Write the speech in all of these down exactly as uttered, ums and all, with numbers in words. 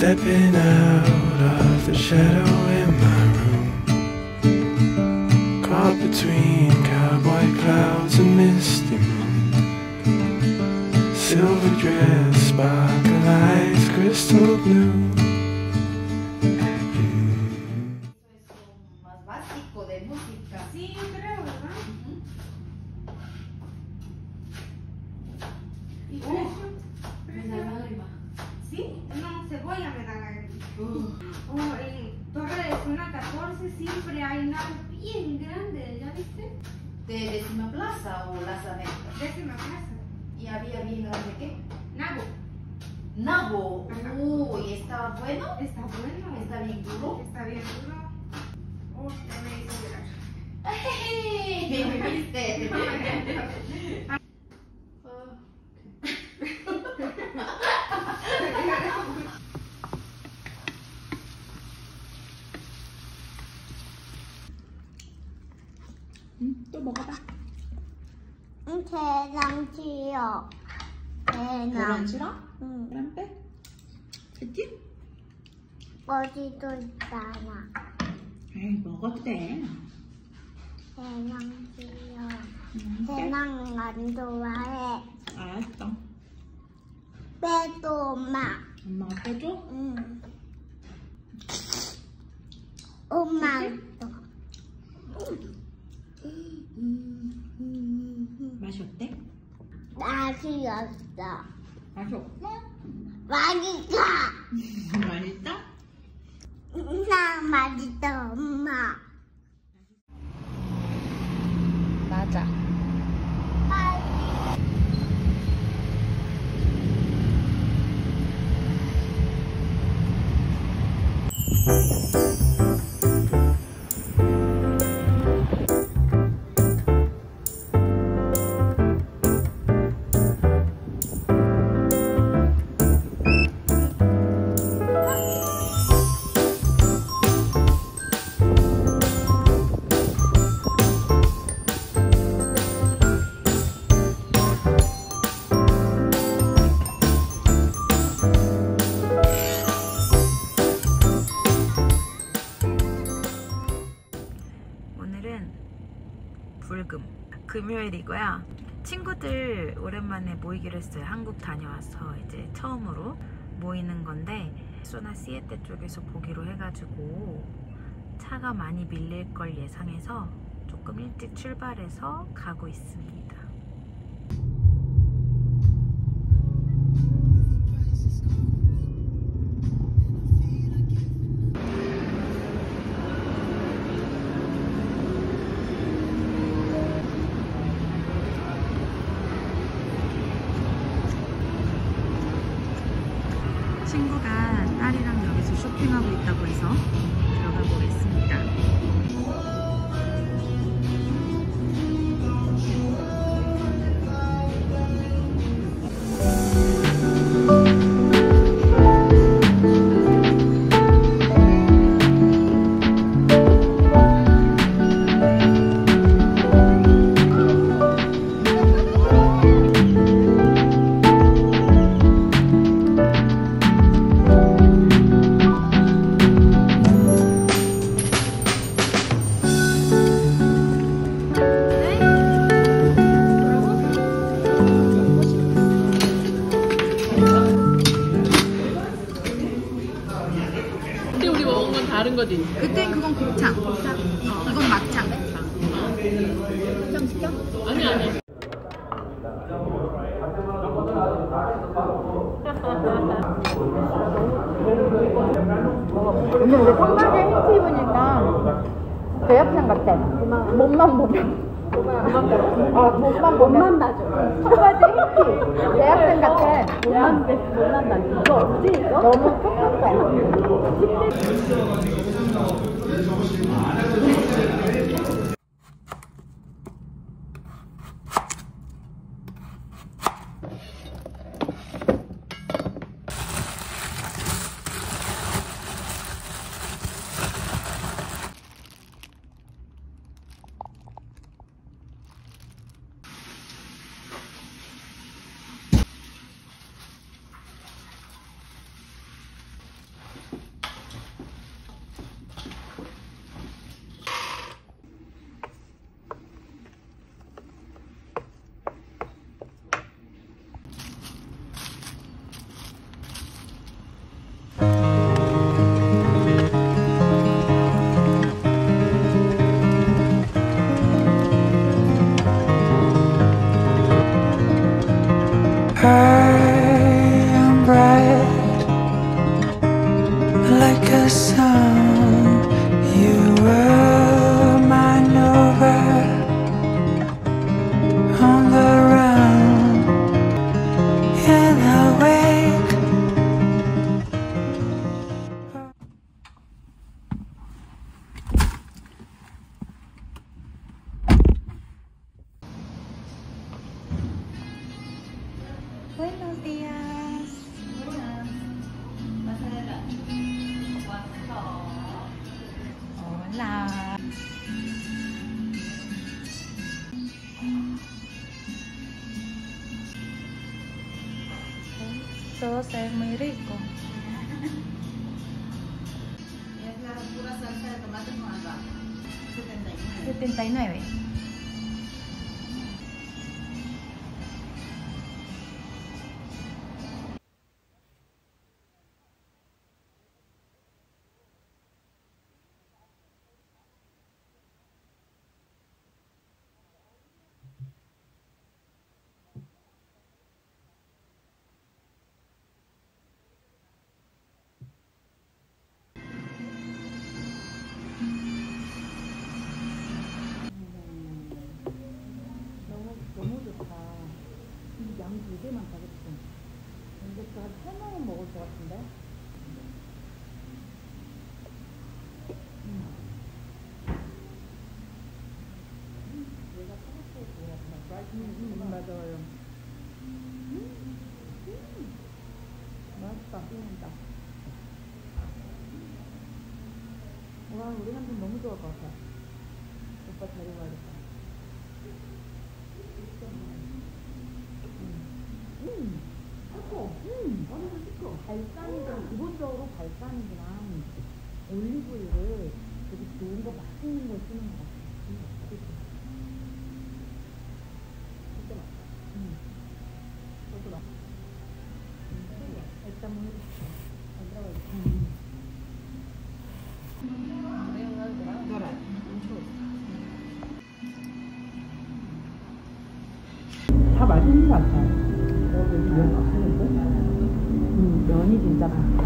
stepping out of the shadow in my room, caught between cowboy clouds and misty moon. Silver dress, sparkle eyes, crystal blue. Más básico de música. Sí, yo creo, ¿verdad? ¿Y precio? ¿Precio? ¿Sí? No, cebolla me da la gana. O en Torre de Zona catorce siempre hay nabo bien grande, ¿ya viste? ¿De décima plaza o las aventas? Décima plaza. ¿Y había bien grande qué? Nabo. Nabo. Ajá. Uy, ¿estaba bueno? Está bueno. ¿Está bien duro? Está bien duro. Oh, ya me hizo llorar. ¡Ay! ¿Me viste? 응, 또 먹어봐. 응, 계란 싫어. 계란. 계란 싫어? 응. 계란 빼. 됐지? 어디도 있잖아. 에이, 먹어도 돼. 계란 싫어. 응, 빼. 계란 안 좋아해. 알았어. 빼도 엄마. 엄마가 빼줘? 응. 엄마. 맛이 어때? 맛이었어. 맛이 없어? 맛있어. 맛있다? 나 맛있어, 엄마. 맞아. 불금 금요일이고요. 친구들 오랜만에 모이기로 했어요. 한국 다녀와서 이제 처음으로 모이는 건데 소나 시에테 쪽에서 보기로 해가지고 차가 많이 밀릴 걸 예상해서 조금 일찍 출발해서 가고 있습니다. 친구가 딸이랑 여기서 쇼핑하고 있다고 해서 들어가 보겠습니다. 다른 거지? 그땐 그건 곱창. 이건 막창. 곱창 시켜? 아니 아니. 근데 우리 청바지에 흰티 입으니까 대학생 같아. 몸만 보면. 아, 몸만 보면. 몸만 봐줘. 청바지 흰티. 대학생 같아. 몸만 봐. 몸만 봐줘. 이거 없지? 이거? 너무 똑같아. 랄라. Eso es muy rico. Es la pura salsa de tomate con albahaca. setenta y nueve. setenta y nueve. 너무 좋다. 양 두 개만 가겠지. 근데 한 세 명은 먹을 것 같은데? 음. 얘가 토마토 좋아하구나. 라이스 음, 음, 맞아요. 음, 음. 맛있다. 씹는다. 와, 우리 남편 너무 좋아할 것 같아. 오빠 데려가야겠다. 음, 맛있어. 음, 완전 맛있어. 발사믹은 기본적으로 발사믹이랑 올리브유를 되게 좋은 거 맛있는 걸 쓰는 것 같아. 음, 맛있어. 진짜 맛있어. 음, 저도 맛있어. 음, 일단 뭐 해볼게. 안 들어가겠다. 음. 그래. 다 맛있는 것 같아. 여기 면 맛있는데? 음, 면이 진짜 맛있다.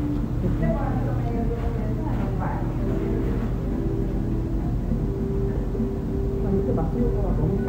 난 이렇게 맛있는 거가 너무 좋아.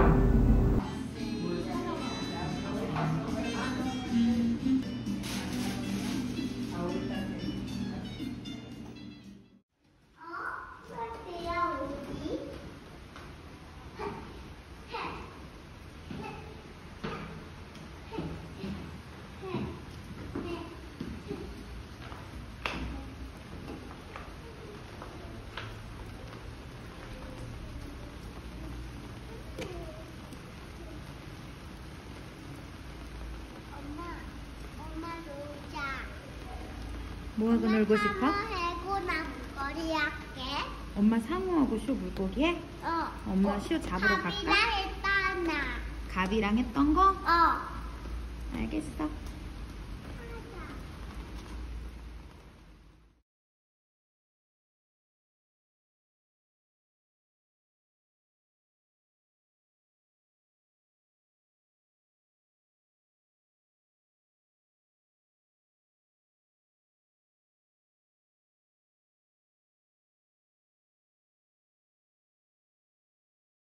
뭐하고 놀고 싶어? 해고나 머리 할게. 엄마 상우하고 쇼 물고기에? 어. 엄마 쇼 잡으러 갈까? 밥이랑 했잖아. 갑이랑 했던 거? 어. 알겠어.